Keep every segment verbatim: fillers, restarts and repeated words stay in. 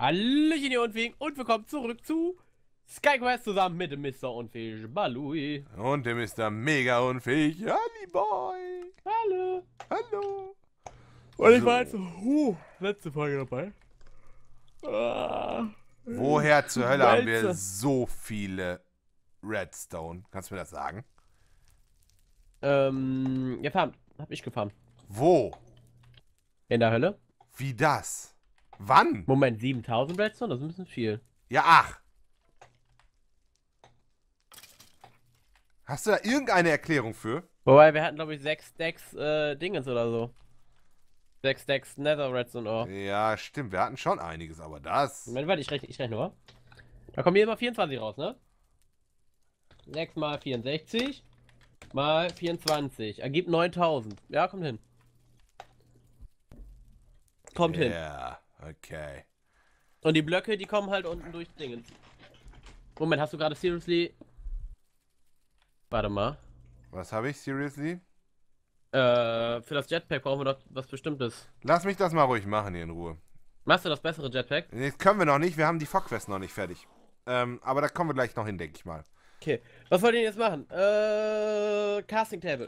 Hallöchen, ihr Unfähigen, und willkommen zurück zu SkyQuest zusammen mit dem Mister Unfähig Balui. Und dem Mister Mega unfähig, Ali Boy. Hallo. Hallo. Und ich So. war jetzt, uh, letzte Folge dabei. Ah, Woher zur Hölle haben wir Wälze. so viele Redstone? Kannst du mir das sagen? Ähm, gefarmt. Hab ich gefarmt. Wo? In der Hölle? Wie das? Wann? Moment, siebentausend Redstone? Das ist ein bisschen viel. Ja, ach. Hast du da irgendeine Erklärung für? Wobei, wir hatten, glaube ich, sechs Stacks, äh, Dingens oder so. Sechs Stacks Nether Redstone auch. Ja, stimmt. Wir hatten schon einiges, aber das... Moment, warte, ich rechne, ich rechne mal. Da kommen hier immer vierundzwanzig raus, ne? sechs mal vierundsechzig mal vierundzwanzig. Ergibt neuntausend. Ja, kommt hin. Kommt hin. Ja, okay. Und die Blöcke, die kommen halt unten durch Dingens. Moment, hast du gerade seriously... Warte mal. Was habe ich, seriously? Äh, für das Jetpack brauchen wir doch was Bestimmtes. Lass mich das mal ruhig machen hier in Ruhe. Machst du das bessere Jetpack? Das können wir noch nicht, wir haben die Fog-Quest noch nicht fertig. Ähm, aber da kommen wir gleich noch hin, denke ich mal. Okay. Was wollt ihr denn jetzt machen? Äh, Casting Table.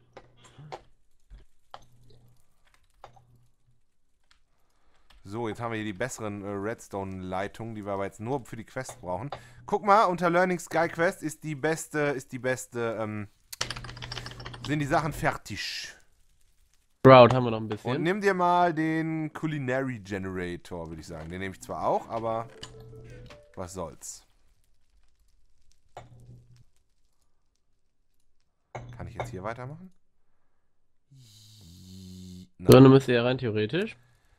So, jetzt haben wir hier die besseren äh, Redstone-Leitungen, die wir aber jetzt nur für die Quest brauchen. Guck mal, unter Learning Sky Quest ist die beste, ist die beste, ähm, sind die Sachen fertig. Sprout haben wir noch ein bisschen. Und nimm dir mal den Culinary Generator, würde ich sagen. Den nehme ich zwar auch, aber was soll's. Kann ich jetzt hier weitermachen? So, dann müsst ihr rein theoretisch.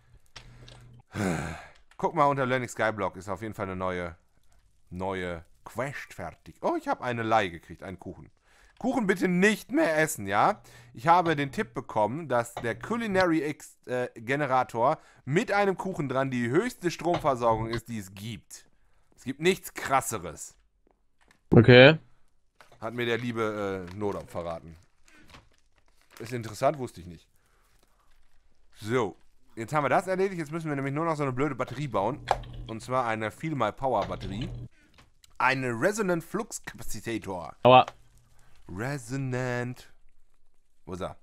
Guck mal, unter Learning Skyblock ist auf jeden Fall eine neue, neue Quest fertig. Oh, ich habe eine Lei gekriegt, einen Kuchen. Kuchen bitte nicht mehr essen, ja? Ich habe den Tipp bekommen, dass der Culinary X, äh, Generator mit einem Kuchen dran die höchste Stromversorgung ist, die es gibt. Es gibt nichts Krasseres. Okay. Hat mir der liebe äh, Nodam verraten. Ist interessant, wusste ich nicht. So, jetzt haben wir das erledigt. Jetzt müssen wir nämlich nur noch so eine blöde Batterie bauen. Und zwar eine Feel My Power Batterie. Eine Resonant Flux Capacitor. Aber Resonant. Wo ist er?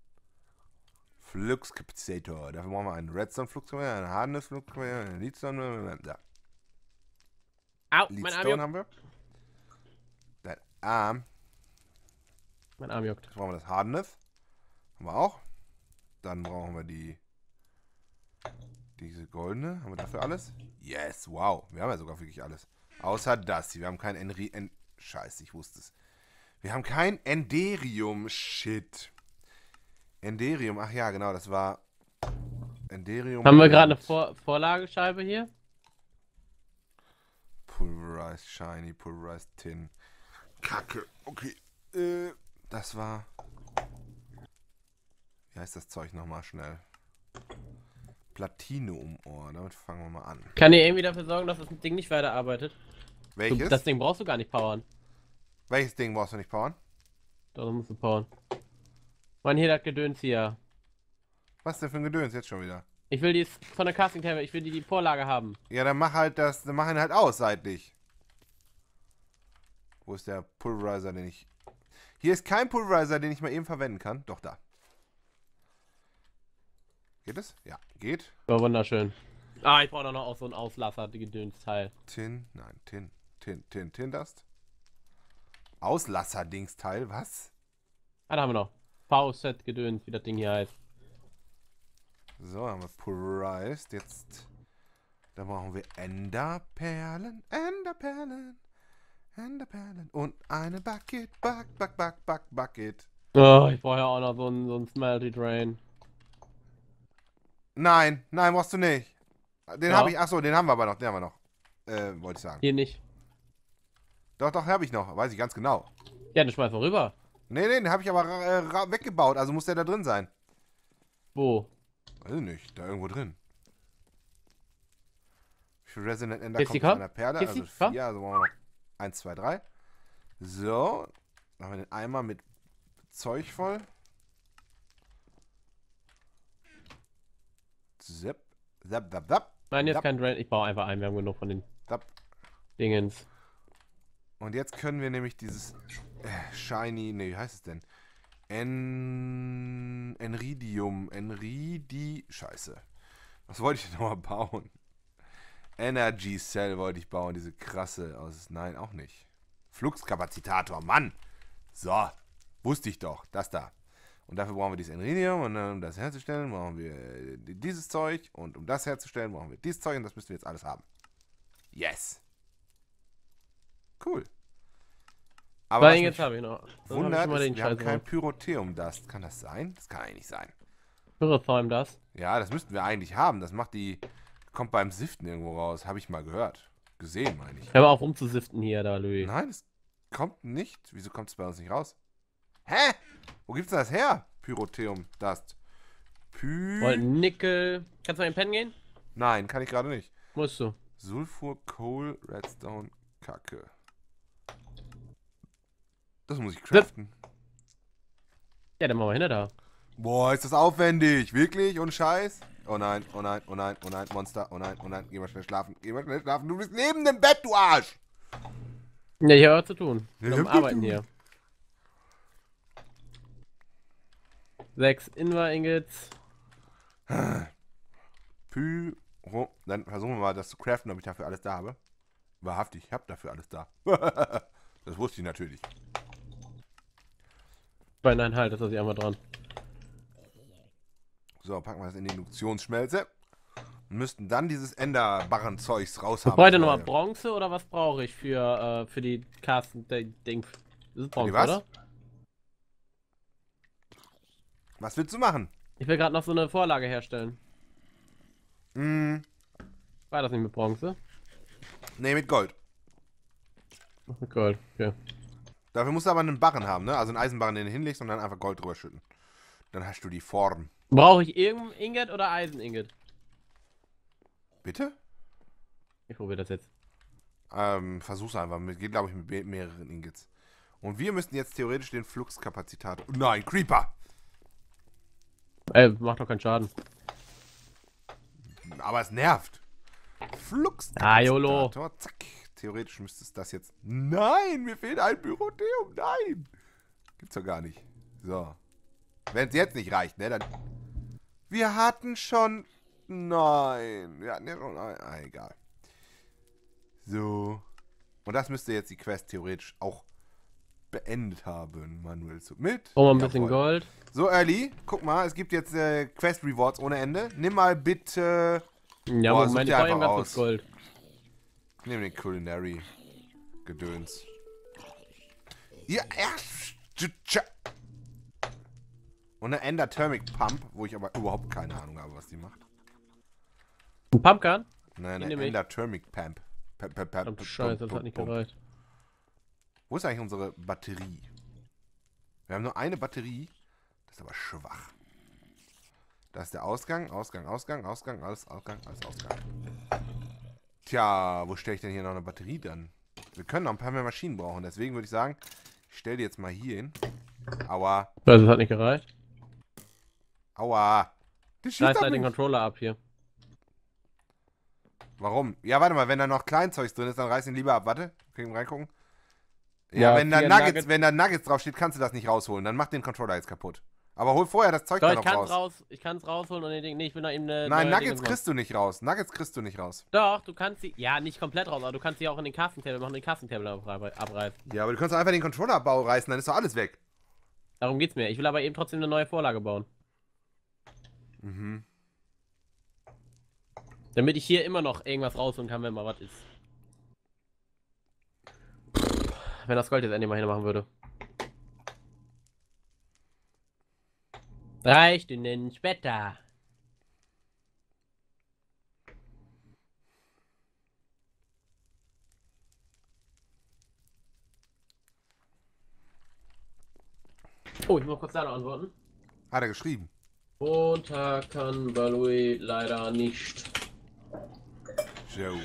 Flux Capacitor. Dafür brauchen wir einen Redstone Flux Capacitor, einen Hardness Flux Capacitor, einen Leadstone. Da. au, mein Arm Leadstone juckt. haben wir. Der Arm. Mein Arm juckt. Jetzt brauchen wir das Hardness. Haben wir auch. Dann brauchen wir die. Diese goldene. Haben wir dafür alles? Yes, wow. Wir haben ja sogar wirklich alles. Außer das hier. Wir haben kein Enri. En Scheiße, ich wusste es. Wir haben kein Enderium. Shit. Enderium. Ach ja, genau. Das war. Enderium. Haben wir gerade eine Vor Vorlagescheibe hier? Pulverized Shiny, Pulverized Tin. Kacke. Okay. Äh, das war. Wie heißt das Zeug nochmal schnell? Platinum-Ohr. Damit fangen wir mal an. Kann ihr irgendwie dafür sorgen, dass das Ding nicht weiterarbeitet? Welches? Du, das Ding brauchst du gar nicht powern. Welches Ding brauchst du nicht powern? Da musst du powern. Mann, hier das Gedöns hier. Was denn für ein Gedöns jetzt schon wieder? Ich will die von der Casting Table, ich will die, die Vorlage haben. Ja, dann mach halt das, dann mach ihn halt aus seitlich. Wo ist der Pulverizer, den ich... Hier ist kein Pulverizer, den ich mal eben verwenden kann. Doch, da. Geht es? Ja, geht. War wunderschön. Ah, ich brauche doch noch auch so ein Auslasser, die Gedönsteil. Tin, nein, Tin, Tin, Tin, Tin, Dust. Auslasser-Dingsteil, was? Ah, da haben wir noch. V-Set Gedöns, wie das Ding hier heißt. So, haben wir Pulverized. Jetzt, da brauchen wir Enderperlen, Enderperlen, Enderperlen und eine Bucket, Buck, Buck, Buck, Buck, Bucket. Oh, ich brauche ja auch noch so einen, so einen Smelty Drain. Nein, nein, brauchst du nicht. Den Ja. habe ich, achso, den haben wir aber noch, den haben wir noch. Äh, wollte ich sagen. Hier nicht. Doch, doch, habe ich noch, weiß ich ganz genau. Ja, dann schmeiß mal rüber. Nee, nee, den habe ich aber äh, ra- weggebaut, also muss der da drin sein. Wo? Weiß ich nicht, da irgendwo drin. Für Resonant Ender Jetzt die kommt aus Kopf? einer Perle, Jetzt also die Kopf? vier, also brauchen wir noch eins, zwei, drei. So, dann haben wir den Eimer mit Zeug voll. Zip, zap, zap, zap. Nein, jetzt Dap. kein Drain. Ich baue einfach ein. Wir haben genug von den Dap. Dingens. Und jetzt können wir nämlich dieses äh, Shiny, ne, wie heißt es denn? En, Enridium, Enridi, scheiße. Was wollte ich denn nochmal bauen? Energy Cell wollte ich bauen, diese krasse aus, nein, auch nicht. Fluxkapazitator, Mann. So, wusste ich doch, das da. Und dafür brauchen wir dieses Enridium und um das herzustellen, brauchen wir dieses Zeug und um das herzustellen, brauchen wir dieses Zeug und das müssen wir jetzt alles haben. Yes. Cool. Aber Weil jetzt habe ich noch. Dann wundert, hab ich ist, den wir haben Scheiß kein raus. Pyrotheum-Dust. Kann das sein? Das kann eigentlich nicht sein. Pyrotheum das. Ja, das müssten wir eigentlich haben. Das macht die... Kommt beim Siften irgendwo raus. Habe ich mal gehört. Gesehen, meine ich. Hör mal auf rumzusiften hier, da, Louis. Nein, es kommt nicht. Wieso kommt es bei uns nicht raus? Hä? Wo gibt's denn das her? Pyrotheum-Dust. Py... Wollten Nickel. Kannst du mal in den Pen gehen? Nein, kann ich gerade nicht. Musst du. Sulfur, Coal, Redstone, Kacke. Das muss ich craften. Ja, dann machen wir hinter da. Boah, ist das aufwendig. Wirklich? Und Scheiß? Oh nein, oh nein, oh nein, oh nein, Monster, oh nein, oh nein. Geh mal schnell schlafen, geh mal schnell schlafen. Du bist neben dem Bett, du Arsch! Ja, ich habe was zu tun. Ja, Wir ich haben hab zu Arbeiten tun. hier. Sechs Invar-Ingots. Pyro. Dann versuchen wir mal das zu craften, ob ich dafür alles da habe. Wahrhaftig, ich habe dafür alles da. Das wusste ich natürlich. Bei nein, halt, das ist ich einmal dran. So, packen wir das in die Induktionsschmelze. Und müssten dann dieses Enderbarren-Zeugs raus haben. Ich brauche nochmal vorher. Bronze oder was brauche ich für, äh, für die Casten-Ding? Das ist Bronze, was? oder? Was willst du machen? Ich will gerade noch so eine Vorlage herstellen. Hm, War das nicht mit Bronze? nee, mit Gold. Ach, mit Gold, okay. Dafür musst du aber einen Barren haben, ne? Also einen Eisenbarren, den du hinlegst und dann einfach Gold drüber schütten. Dann hast du die Form. Brauche ich irgendein Ingot oder Eisen-Ingot? Bitte? Ich probiere das jetzt. Ähm, versuch's einfach. Mit, geht, glaube ich, mit mehreren Ingots. Und wir müssten jetzt theoretisch den Fluxkapazitator... Nein, Creeper! Ey, macht doch keinen Schaden. Aber es nervt. Fluxkapazitator. Ah, YOLO. Zack. Theoretisch müsste es das jetzt... Nein, mir fehlt ein Pyrotheum. Nein. Gibt's doch gar nicht. So. Wenn es jetzt nicht reicht, ne? Dann... Wir hatten schon... Nein. Wir hatten ja schon... Ah, egal. So. Und das müsste jetzt die Quest theoretisch auch beendet haben. Manuell zu... Mit... Oh, mal ein bisschen Jawohl. Gold. So, Early, guck mal, es gibt jetzt äh, Quest Rewards ohne Ende. Nimm mal bitte... Ja, Boah, aber such meine dir Feuer einfach ganz aus. Gold. Nimm den Culinary Gedöns. Ja, erst. Und eine Ender Thermic Pump, wo ich aber überhaupt keine Ahnung habe, was die macht. Ein Pumpgun? Nein, eine nehme ich. Ender Thermic Pump. Pump, pump, pump, Verdammte Scheiße, das hat nicht pump. gereicht. Wo ist eigentlich unsere Batterie? Wir haben nur eine Batterie. Das ist aber schwach. Da ist der Ausgang, Ausgang, Ausgang, Ausgang, alles Ausgang, alles Ausgang. Tja, wo stelle ich denn hier noch eine Batterie dann? Wir können noch ein paar mehr Maschinen brauchen. Deswegen würde ich sagen, ich stelle die jetzt mal hier hin. Aua. Das hat nicht gereicht. Aua. Das schießt Reiß auf halt den mich. Controller ab hier. Warum? Ja, warte mal, wenn da noch Kleinzeugs drin ist, dann reiß ihn lieber ab. Warte, können wir reingucken? Ja, Ja, wenn, da vier Nuggets, Nuggets- wenn da Nuggets draufsteht, kannst du das nicht rausholen. Dann mach den Controller jetzt kaputt. Aber hol vorher das Zeug Doch, da ich noch kann's raus. raus. Ich kann's rausholen und den Ding. Nee, ich will noch eben eine. Nein, neue Nuggets Dinge kriegst du nicht raus. Nuggets kriegst du nicht raus. Doch, du kannst sie. Ja, nicht komplett raus, aber du kannst sie auch in den Kassentable machen, den Kassentable abrei- abreißen. Ja, aber du kannst doch einfach den Controller-Bau reißen, dann ist doch alles weg. Darum geht's mir. Ich will aber eben trotzdem eine neue Vorlage bauen. Mhm. Damit ich hier immer noch irgendwas rausholen kann, wenn mal was ist. Wenn das Gold jetzt endlich mal hinmachen würde. Drei Stunden später. Oh, ich muss kurz da noch antworten. Hat er geschrieben. Montag kann Balui leider nicht. Joe.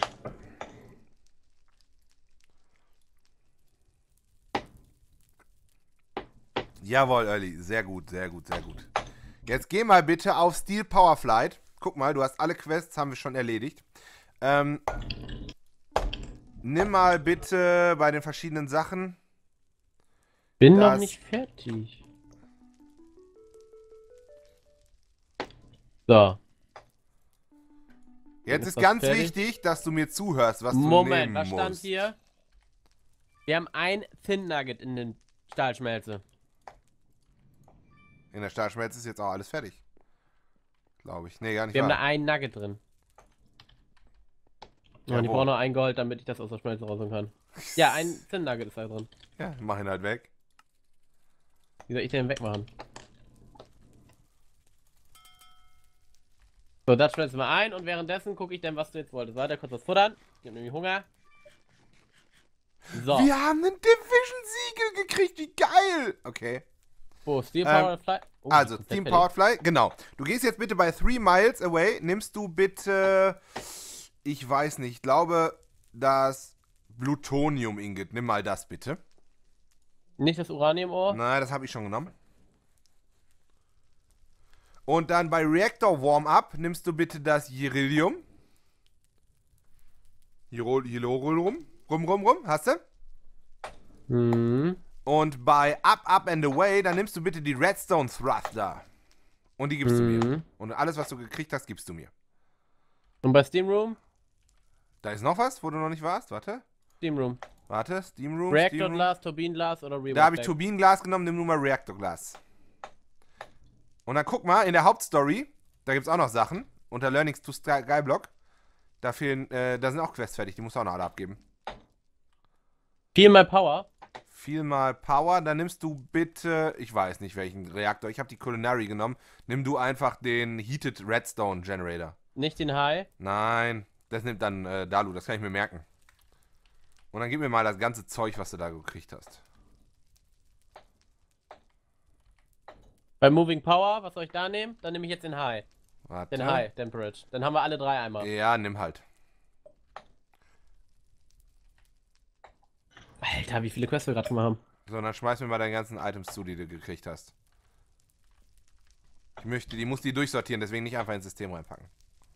Jawohl, Early. Sehr gut, sehr gut, sehr gut. Jetzt geh mal bitte auf Steel Power Flight. guck mal, du hast alle Quests, haben wir schon erledigt. Ähm, nimm mal bitte bei den verschiedenen Sachen. Bin das, noch nicht fertig. So. Jetzt ist das ganz fertig? wichtig, dass du mir zuhörst, was Moment, du nehmen was stand musst. hier? Wir haben ein Thin Nugget in den Stahlschmelze. In der Stahlschmelze ist jetzt auch alles fertig. Glaube ich. Nee, gar nicht Wir wahr. haben da ein Nugget drin. Ja, Und ich wo? brauche noch ein Gold, damit ich das aus der Schmelze rausholen kann. Ja, ein Thin Nugget ist da drin. Ja, mach ihn halt weg. Wie soll ich den wegmachen? So, das schmelzen wir ein und währenddessen gucke ich dann, was du jetzt wolltest. Warte, kurz was futtern. Ich habe nämlich Hunger. So. Wir haben einen Division-Siegel gekriegt, wie geil! Okay. Wo, Steel Ähm, Powered Fly? Oh, Also, das ist Team fertig. Powered Fly, genau. Du gehst jetzt bitte bei three miles away, nimmst du bitte, ich weiß nicht, ich glaube, das Plutonium-Ingot. Nimm mal das bitte. Nicht das Uranium-Ohr? Nein, das habe ich schon genommen. Und dann bei Reactor Warm-Up nimmst du bitte das Jerillium. Jerillium. Rum, rum, rum. Hast du? Hm. Und bei Up, Up and Away, dann nimmst du bitte die Redstone Thruster. Und die gibst du mir. Mhm. Und alles, was du gekriegt hast, gibst du mir. Und bei Steam Room? Da ist noch was, wo du noch nicht warst. Warte. Steam Room. Warte. Steam Room. Reactor Steam Room. Glas, Turbinenglas oder Rework Da habe ich Deck? Turbinenglas genommen, nimm nur mal Reaktorglas. Und dann guck mal, in der Hauptstory, da gibt es auch noch Sachen. Unter Learnings to Skyblock. Da fehlen, äh, da sind auch Quests fertig, die musst du auch noch alle abgeben. Viermal Power. Vielmal Power, dann nimmst du bitte, ich weiß nicht welchen Reaktor, ich habe die Culinary genommen. Nimm du einfach den Heated Redstone Generator. Nicht den High. Nein, das nimmt dann äh, Dalu, das kann ich mir merken. Und dann gib mir mal das ganze Zeug, was du da gekriegt hast. Bei Moving Power, was soll ich da nehmen? Dann nehme ich jetzt den High. Warte. Den High Temperate. Dann haben wir alle drei einmal. Ja, nimm halt. Alter, wie viele Quests wir gerade schon mal haben. So, dann schmeiß mir mal deine ganzen Items zu, die du gekriegt hast. Ich möchte, die muss die durchsortieren, deswegen nicht einfach ins System reinpacken.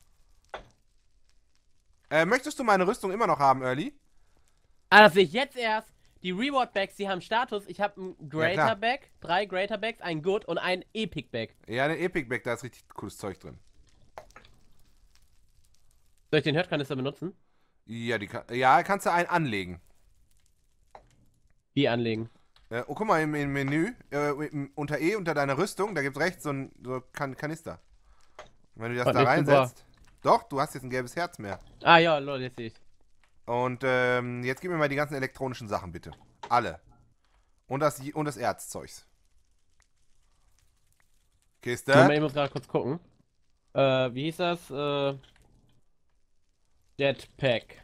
Äh, möchtest du meine Rüstung immer noch haben, Early? Ah, das sehe ich jetzt erst. Die Reward Bags, die haben Status. Ich habe ein Greater klar. Bag, drei Greater Bags, ein Good und ein Epic Bag. Ja, eine Epic Bag, da ist richtig cooles Zeug drin. Soll ich den Herdkanister benutzen? Ja, die kann, ja, kannst du einen anlegen. Wie anlegen? Äh, oh, guck mal im, im Menü, äh, im, unter E, unter deiner Rüstung, da gibt es rechts so ein so kan Kanister. Und wenn du das Hat da nicht reinsetzt. Doch, du hast jetzt ein gelbes Herz mehr. Ah ja, Leute, jetzt sehe ich. Und ähm, jetzt gib mir mal die ganzen elektronischen Sachen, bitte. Alle. Und das, und das Erzzeugs. Kiste. Moment, ich muss gerade kurz gucken. Äh, wie hieß das? Äh, Jetpack.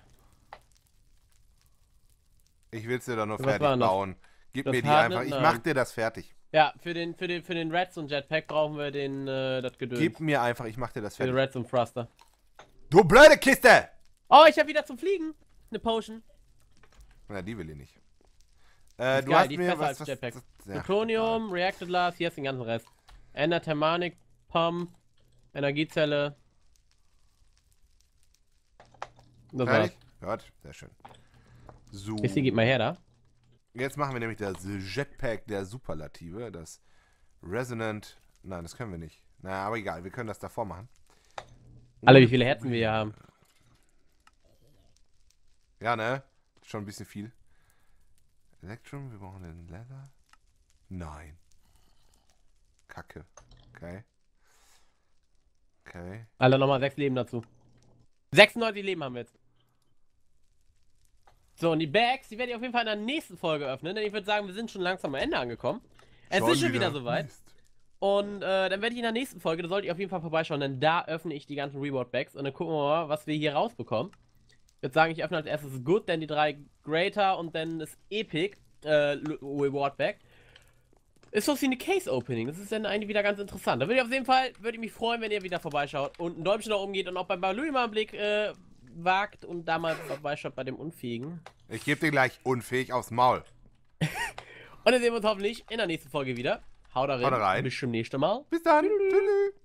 Ich will es dir doch nur Was fertig war das? bauen. Gib Das mir die Harte? einfach. Ich Nein. mach dir das fertig. Ja, für den, für den, für den Redstone Jetpack brauchen wir den, äh, das Gedöns. Gib mir einfach, ich mach dir das für den fertig. Redstone Thruster. Du blöde Kiste! Oh, ich habe wieder zum Fliegen. Eine Potion. Na, die will ich nicht. Äh, ist du geil, hast die ist mir besser was, als was, Jetpack. was ja, Plutonium, Reactor Glass, hier ist den ganzen Rest. Ender Thermanic Pump, Energiezelle. Das war's. fertig? Gut, sehr schön. So. Christi, gib mal her da. Jetzt machen wir nämlich das Jetpack der Superlative. Das Resonant. Nein, das können wir nicht. Na, aber egal, wir können das davor machen. Alle, wie viele Herzen wir hier haben. Ja, ne? Schon ein bisschen viel. Electrum, wir brauchen den Leather. Nein. Kacke. Okay. Okay. Alle nochmal sechs Leben dazu. sechsundneunzig Leben haben wir jetzt. So, und die Bags, die werde ich auf jeden Fall in der nächsten Folge öffnen, denn ich würde sagen, wir sind schon langsam am Ende angekommen. Es Schon ist schon wieder wieder soweit. Mist. Und äh, dann werde ich in der nächsten Folge, da solltet ihr auf jeden Fall vorbeischauen, denn da öffne ich die ganzen Reward Bags und dann gucken wir mal, was wir hier rausbekommen. Ich würde sagen, ich öffne als erstes das Good, dann die drei Greater und dann das Epic äh, Reward Bag. Ist so wie eine Case Opening, das ist dann eigentlich wieder ganz interessant. Da würde ich auf jeden Fall, würde ich mich freuen, wenn ihr wieder vorbeischaut und ein Däumchen nach oben geht und auch beim Balui mal einen Blick äh, wagt und da mal vorbeischaut bei dem Unfähigen. Ich gebe dir gleich unfähig aufs Maul. Und dann sehen wir uns hoffentlich in der nächsten Folge wieder. Haut da rein. Haut rein. Bis zum nächsten Mal. Bis dann. Tschüss.